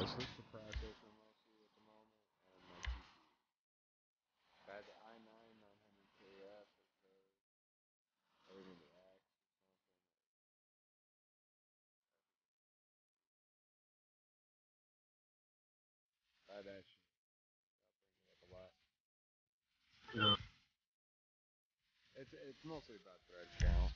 license to practice in mostly at the moment, and my GPU. If I had the i9 900KF, or even the X or something, I'd actually bring it up a lot. Yeah. It's mostly about thread count.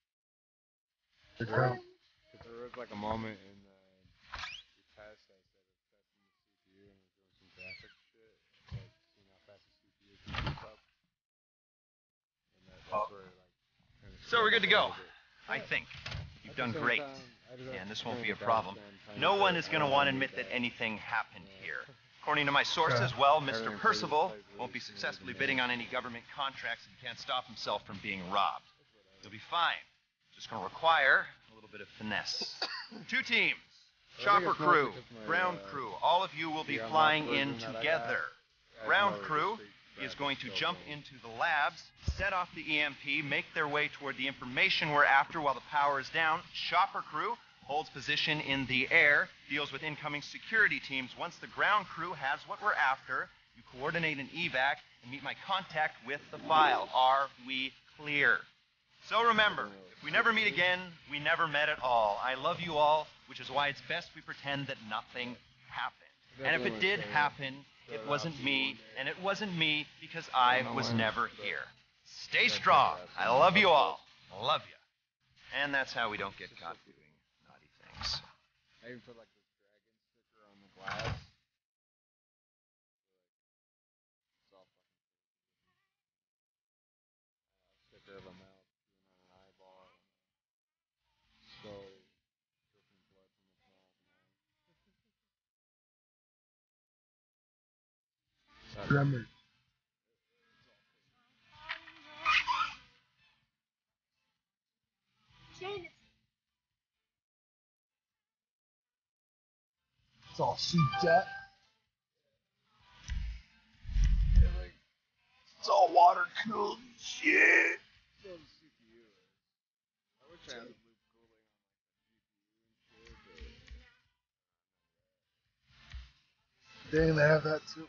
Because there was like a moment in the test I said of testing the CPU and was doing some graphic shit, like seeing how fast the CPU can keep up, and that's where like. So we're good to go, I think. You've done great, and this won't be a problem. No one is going to want to admit that anything happened here. According to my sources, well, Mr. Percival won't be successfully bidding on any government contracts and can't stop himself from being robbed. You'll be fine. Just going to require a little bit of finesse. 2 teams, chopper crew, ground crew. All of you will be flying in together. Ground crew is going to jump into the labs, set off the EMP, make their way toward the information we're after while the power is down. Chopper crew holds position in the air, deals with incoming security teams. Once the ground crew has what we're after, you coordinate an evac and meet my contact with the file. Are we clear? So remember, if we never meet again, we never met at all. I love you all, which is why it's best we pretend that nothing happened. And if it did happen, it wasn't me, and it wasn't me because I was never here. Stay strong. I love you all. Love you. And that's how we don't get caught doing naughty things. I even put like this dragon sticker on the glass. It's all fucking crazy. Sticker of a mouth chewing on an eyeball. Skull dripping blood from its mouth. Drummer. It's all souped up. It's all water cooled and shit. So the CPU is. I wish I had the loop cooling on like the GPU and shit, but Dang, they have that too.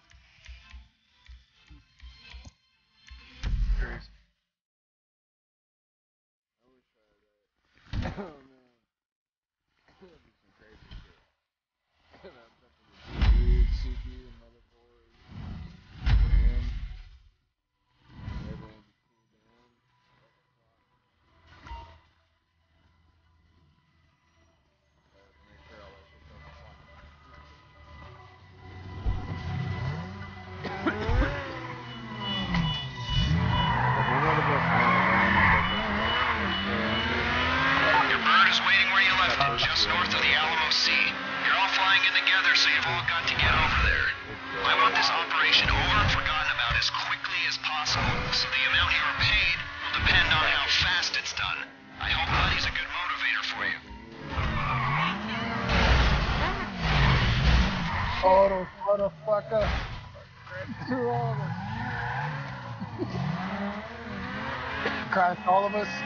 crazy. I wish I had that. Oh man. That'd be some crazy shit. I'm jumping the CPU, motherboard, RAM. Everyone be cooled down. Make sure all that shit doesn't fly. Your bird is waiting where you left it, just north of the Alamo Sea. You're all flying in together, so you've all got to get over there. I want this operation over and forgotten about as quickly as possible, so the amount you are paid will depend on how fast it's done. I hope money's a good motivator for you. Oh, motherfucker. Through all of us. Crying for all of us.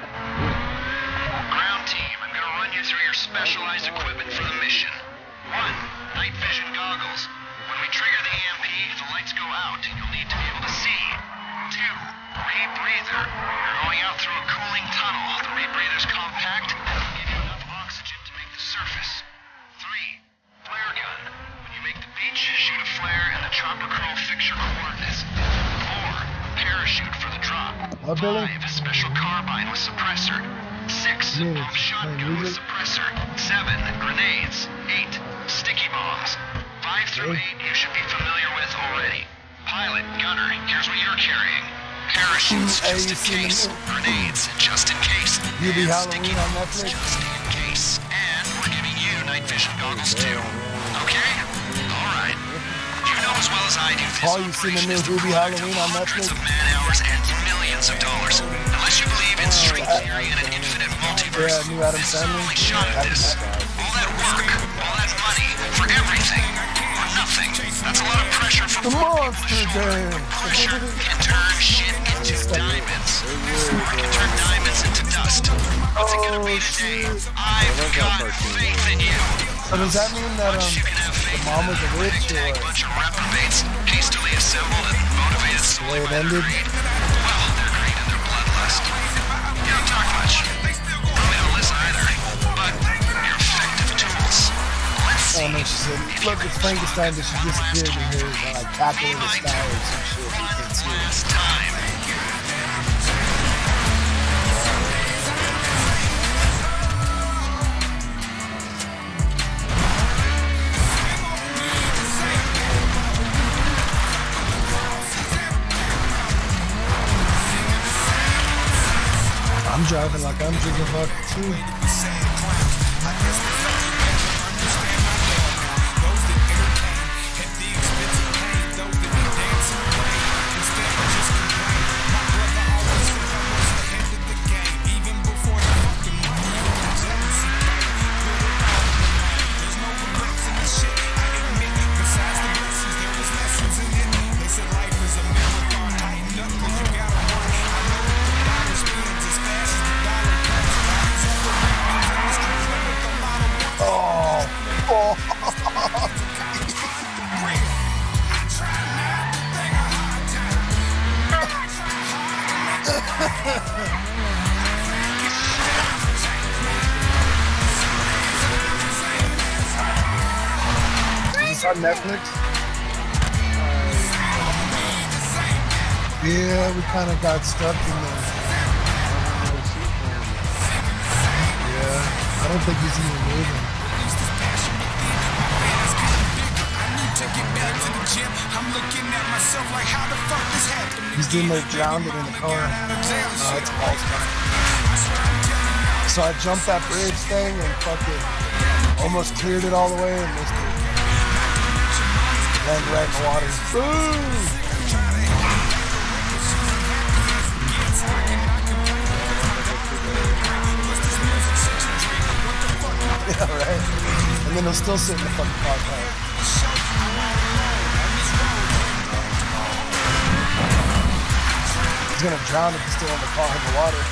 Ground team, I'm going to run you through your specialized equipment for the mission. 1. Night vision goggles. When we trigger the EMP, the lights go out. You'll need to be able to see. 2. Rebreather. You're going out through a cooling tunnel. The rebreather's compact and will give you enough oxygen to make the surface. 3. Flare gun. When you make the beach, shoot a flare and the chopper crew will fix your coordinates. 4. Parachute for the drop. 5. Special carbine with suppressor. 6. Pump shotgun with suppressor. 7. Grenades. 8. Sticky bombs. 5 through 8 you should be familiar with already. Pilot, gunner, here's what you're carrying. Parachutes, just in case. Grenades, just in case. And sticky bombs, just in case. And we're giving you night vision goggles too. Okay? Alright. You know as well as I do this operation is the product of hundreds of man-hours and millions of dollars. Unless you believe in string theory and an infinite multiverse, this is our only shot at this. All that work, all that money, for everything, or nothing. That's a lot of pressure for Monster Gang. Pressure can turn shit into diamonds. Or it can turn diamonds into dust. What's it gonna be today? I've got faith in you. So does that mean that Once you can have faith mom was a witch or bunch of reprobates, hastily assembled and motivated solely the way it by their ended? greed. Well, their greed and their bloodlust. You don't talk much. Probably don't listen either. But you're effective tools. Let's see. Oh no, she said, look, it's Frankenstein, but she disappeared in here, like cackling in the sky or some shit. You can't see it. Last time. I'm driving like I'm drinking vodka too. Is this on Netflix? Yeah, we kind of got stuck in there. Yeah, I don't think he's even moving. He's getting like drowned in the car. It's all stuff. So I jumped that bridge thing and fucking almost cleared it all the way and missed it. Landed right in the water. Boom! Yeah, right? And then he'll still sit in the fucking car park. He's gonna drown if he's still in the car in the water.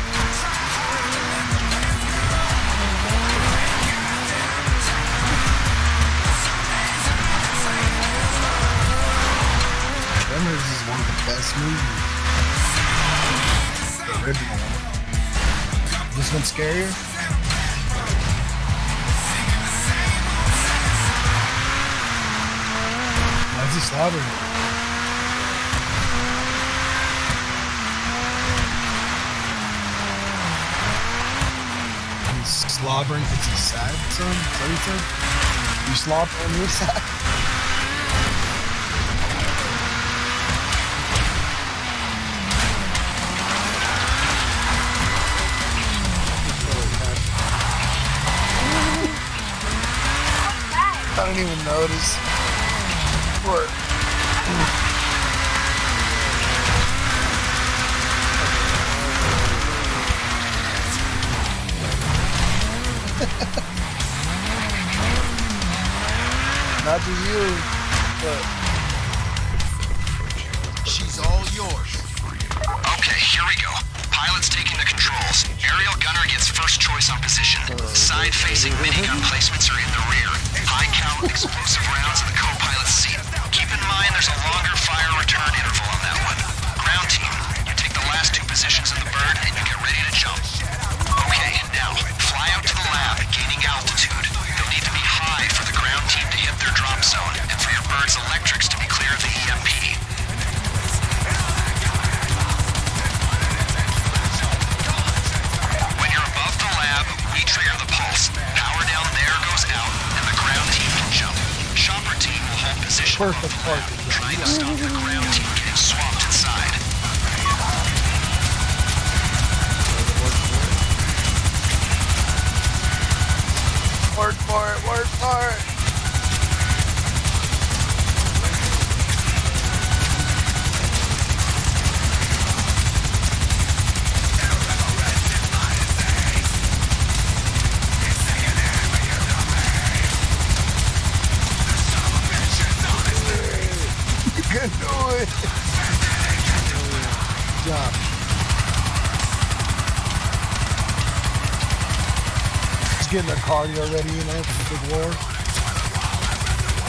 Tremors is one of the best movies. The original one. This one's scarier? Why is he slobbering? He's slobbering because he's sad, son? Is that what he said? You slobber on your side? I didn't even notice. What? Not to you, but She's all yours. Okay, here we go. Pilot's taking the controls. Aerial gunner gets first choice on position. Side-facing minigun placements are in the rear. High-count explosive rounds in the co-pilot's seat. Keep in mind there's a longer fire return interval on that one. Ground team, you take the last two positions in the bird and you get ready to jump. Okay, now, fly out to the lab, gaining altitude. You'll need to be high for the ground team to hit their drop zone and for your bird's electrics to be clear of the EMP. When you're above the lab, we trigger the pulse. Power down there goes out, and the ground team can jump. Chopper team will hold position. perfect park. Trying to stop the ground team getting swamped inside. Work for it, work for it. You can do it. Good job. Just getting their cardio ready, you know, for the big war.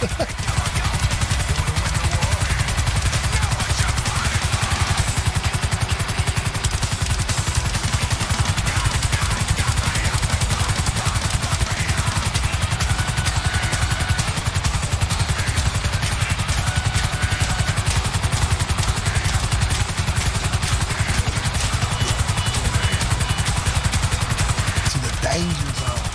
To the danger zone.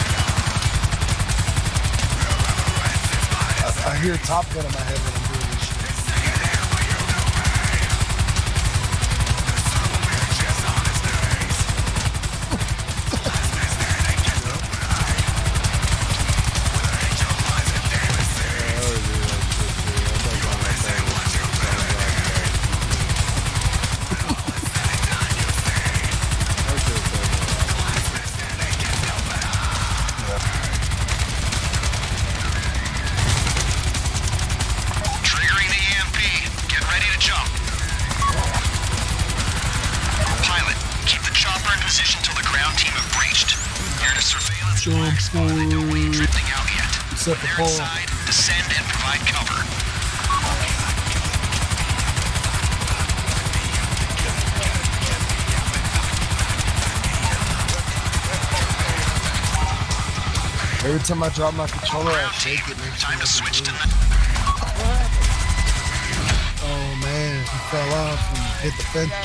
I hear Top Gun in my head when I'm doing this shit. Triggering the EMP. Get ready to jump. Pilot, keep the chopper in position till the ground team have breached. You're in a surveillance black spot. I don't want you drifting out yet. Except for They're Paul. inside. Descend and provide cover. Every time I drop my controller, I shake it. Makes Time me to switch to move. Oh man, he fell off and hit the fence.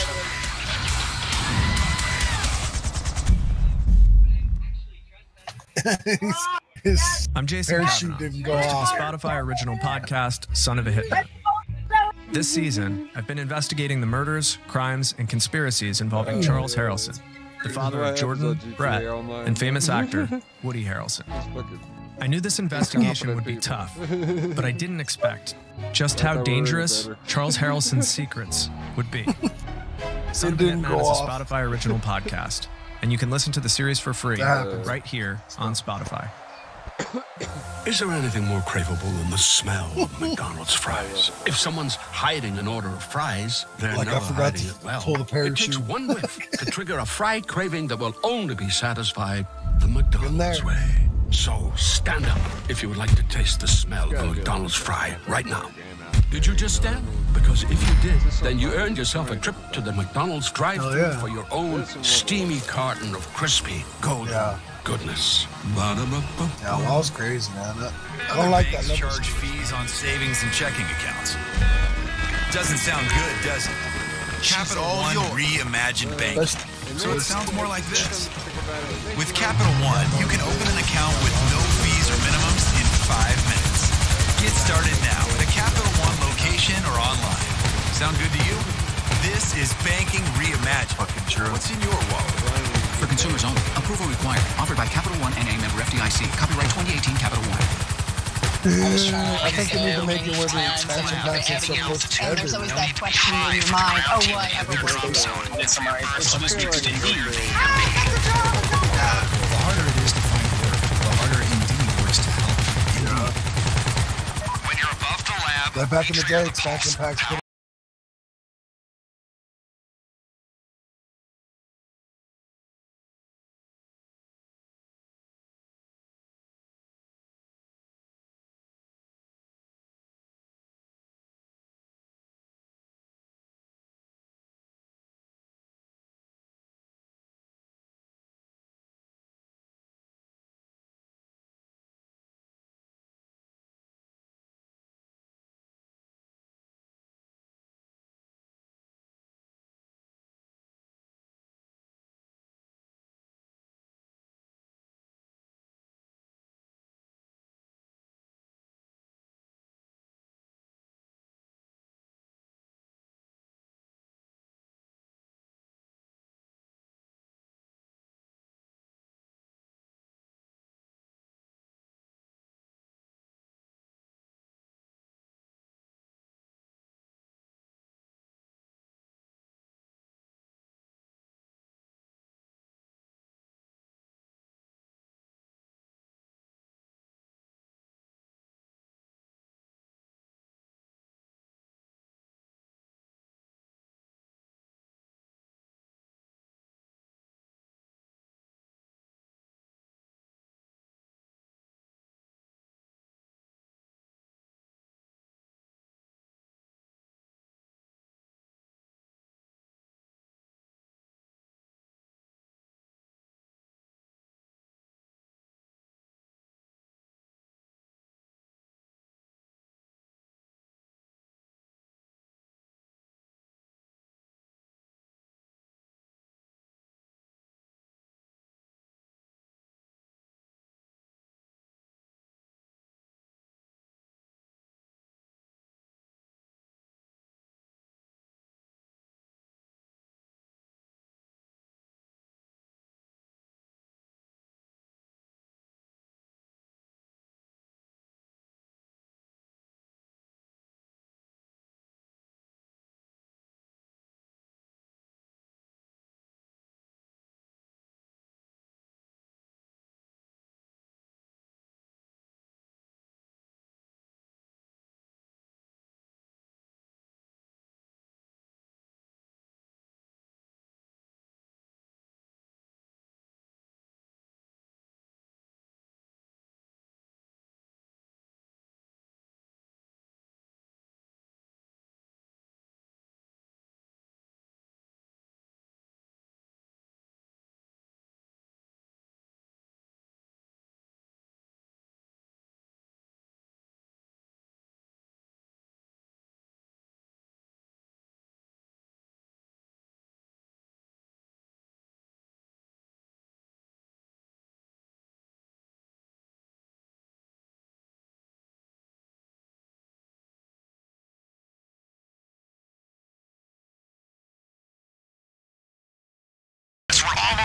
His I'm Jason parachute Kavanaugh, didn't go host of off. the Spotify original podcast, Son of a Hitman. This season, I've been investigating the murders, crimes, and conspiracies involving Charles Harrelson, the father of Jordan, Brett, and famous actor Woody Harrelson. I knew this investigation would be tough, but I didn't expect just how dangerous Charles Harrelson's secrets would be. Son of a didn't Hitman go is a off. Spotify original podcast, and you can listen to the series for free That happens. right here on Spotify. Is there anything more craveable than the smell of McDonald's fries? If someone's hiding an order of fries, they're Like I never forgot hiding to it well. pull the It parachute. takes one whiff to trigger a fry craving that will only be satisfied the McDonald's there. way. So stand up if you would like to taste the smell of a McDonald's fry right now. Did you just stand? Because if you did, then you earned yourself a trip to the McDonald's drive-thru Oh, yeah. for your own steamy carton of crispy golden Yeah. goodness. Yeah, well, I was crazy, man. I don't like that Banks level. charge fees on savings and checking accounts. Doesn't sound good, does it? Capital One reimagined banking. So it sounds more like this. With Capital One, you can open an account with no fees or minimums in 5 minutes. Get started now at a Capital One location or online. Sound good to you? This is banking reimagined. What's in your wallet? For consumers only. Approval required. Offered by Capital One NA member FDIC. Copyright 2018 Capital One. I think they need to make it where the expansion packs are supposed to And there's always that question in your mind, oh, will I ever work with someone with some The harder it is to find work, the harder indeed works to help. When you're above the lab, Like back in the make sure day, the expansion pulse packs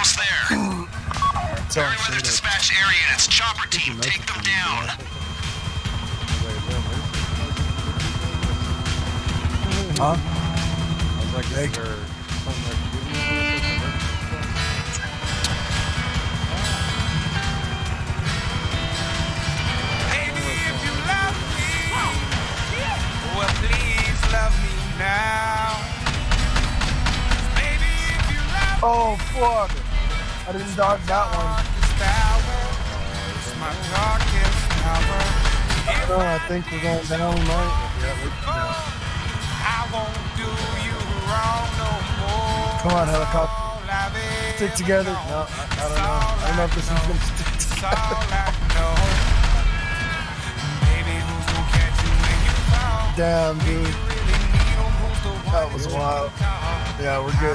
almost there. Very weather dispatch area and its chopper team. Take them down. Huh? I was like, is there something like Baby, if you love me, well, please love me now. Baby, if you love me, Oh, fuck. I didn't dodge that one. it's my darkest hour. No, I think we're going down. We might. I won't do you wrong no more. Come on, helicopter. Stick together. No, I don't know. I don't know if this one's going to stick together. Damn, dude. That was wild. Yeah, we're good.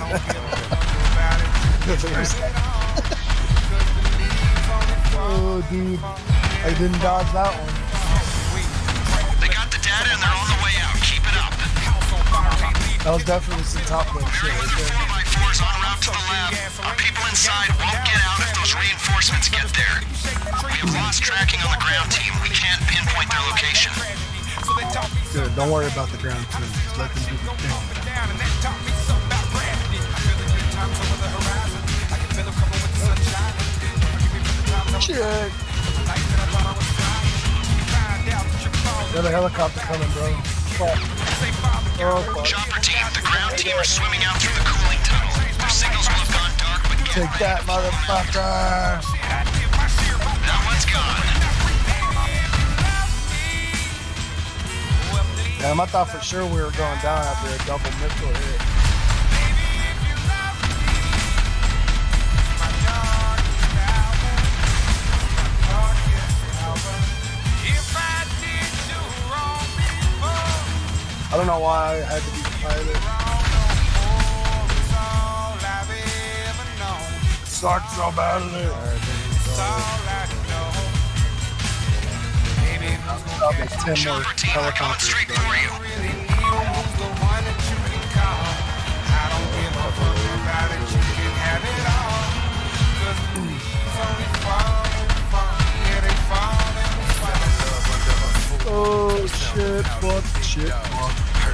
Oh, dude. I didn't dodge that one. They got the data and they're on the way out. Keep it up. That was definitely some Top Gun shit right there. 4x4s en route to the lab. Our people inside won't get out if those reinforcements get there. We have lost tracking on the ground team. We can't pinpoint their location. Good. Don't worry about the ground team. Just let them do the thing. Shit. Another helicopter coming, bro. Fuck. Oh, fuck. Chopper team, the ground team are swimming out through the cooling tunnel. Their signals will have gone dark, but get Take that, motherfucker. that one's gone. Damn, I thought for sure we were going down after a double missile hit. I don't know why I had to be the pilot. Sucked so badly. I'll make 10 more Chopper team, they're coming helicopters. straight for you. Oh shit, fuck, shit, fuck.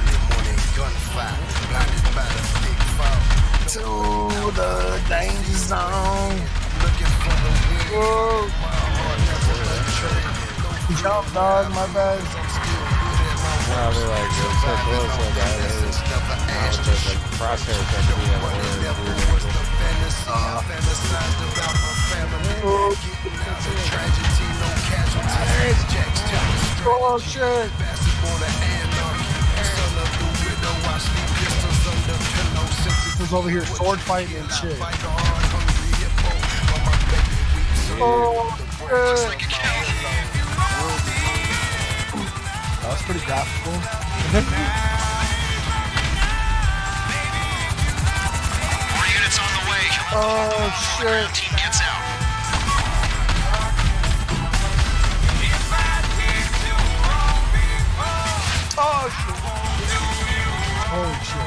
To the danger zone. Whoa. Jump, dog, my bad. No, they're like, it's so close, so bad. It's like crosshairs that we have. Oh shit. This was over here sword fighting and shit. Oh shit. That was pretty graphical. More units on the way. Oh shit. Team gets out. Oh shit. Holy shit.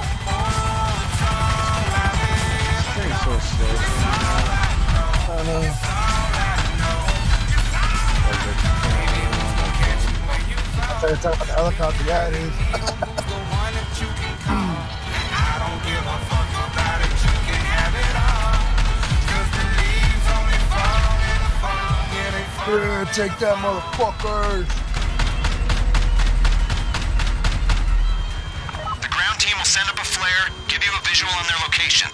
This train's so slow. I know. I tried to talk about the helicopter. Yeah, it is. Yeah, take that, motherfuckers. The ground team will send up a flare, give you a visual on their location.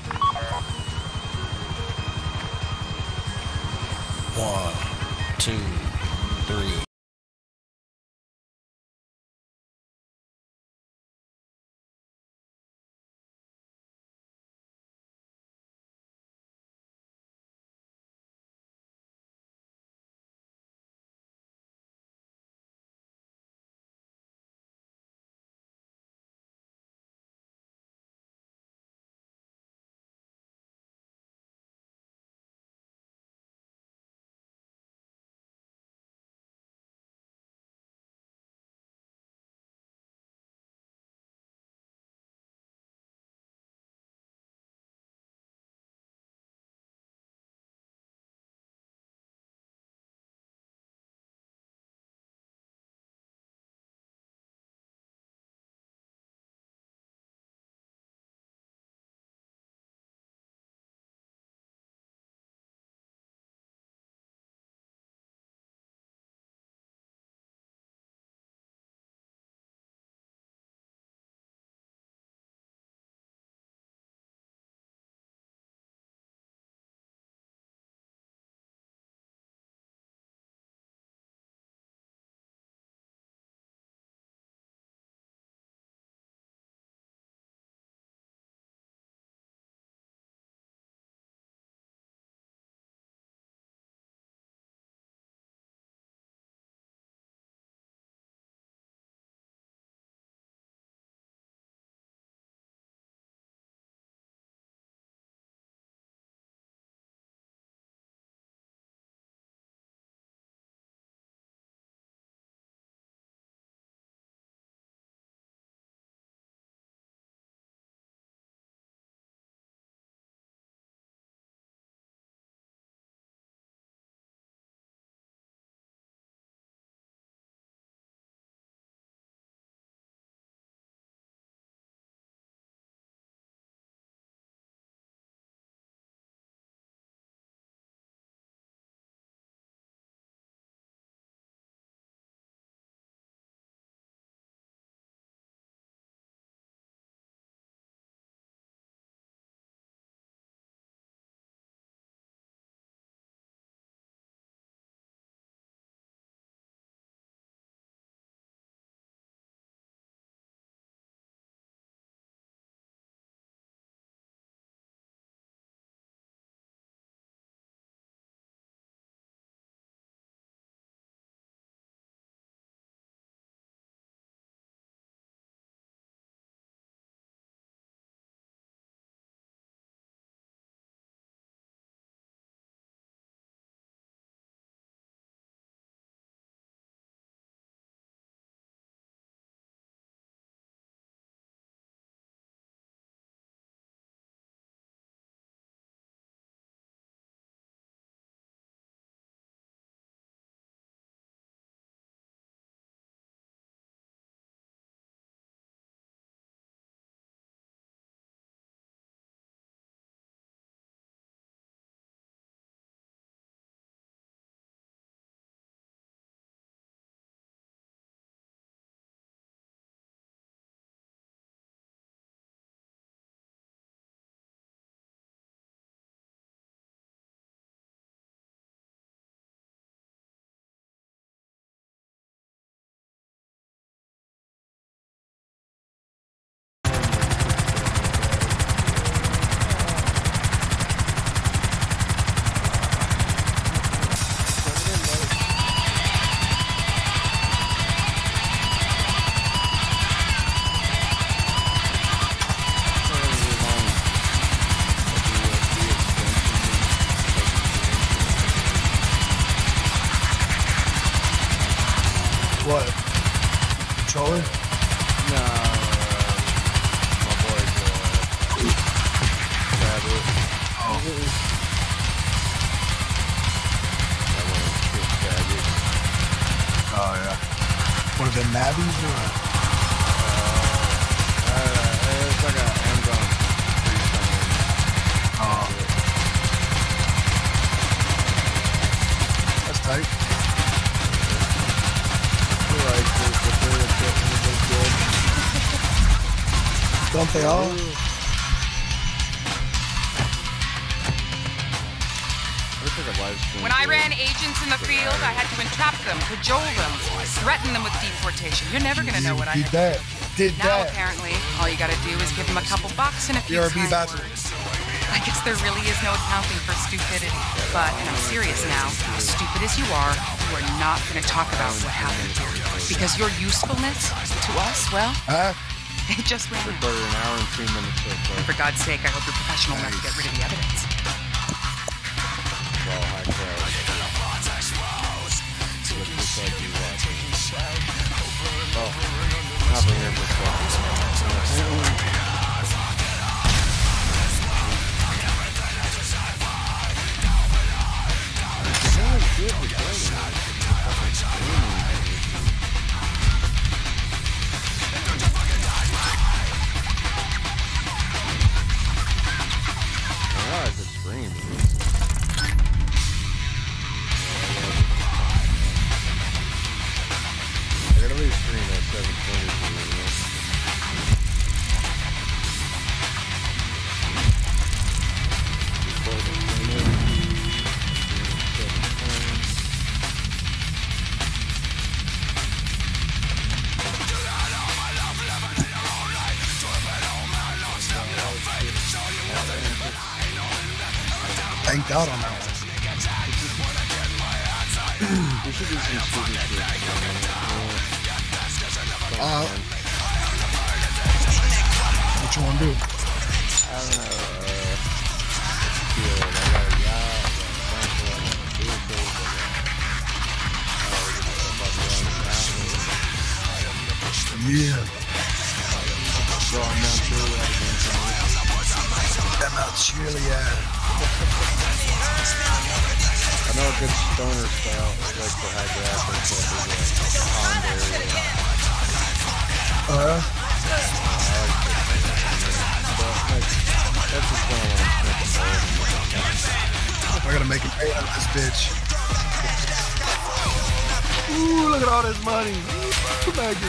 1, 2, 3. controller? No, my boy's tablet. Oh yeah. What are the Navies or? It's like a Amazon freestyle. Oh. That's tight. Don't they all? When I ran agents in the field, I had to entrap them, cajole them, threaten them with deportation. You're never gonna know what I did. Now, apparently, all you gotta do is give them a couple bucks and a few kind words. I guess there really is no accounting for stupidity. But, and I'm serious now, as stupid as you are not gonna talk about what happened here. Because your usefulness to us, well, it just ran out. An hour and 2 minutes so far. And for God's sake, I hope you're professional enough to get rid of the evidence. Well, high crowd. Looks just like you watch. Oh, not bring your perspective. Thank God on that one. We should do some stupid shit. What you want to do? I don't know. Yeah. Going down through that again. That mouth's really I know a good stoner style, like the high graphics, I gotta make it pay out of this bitch. Ooh, look at all this money.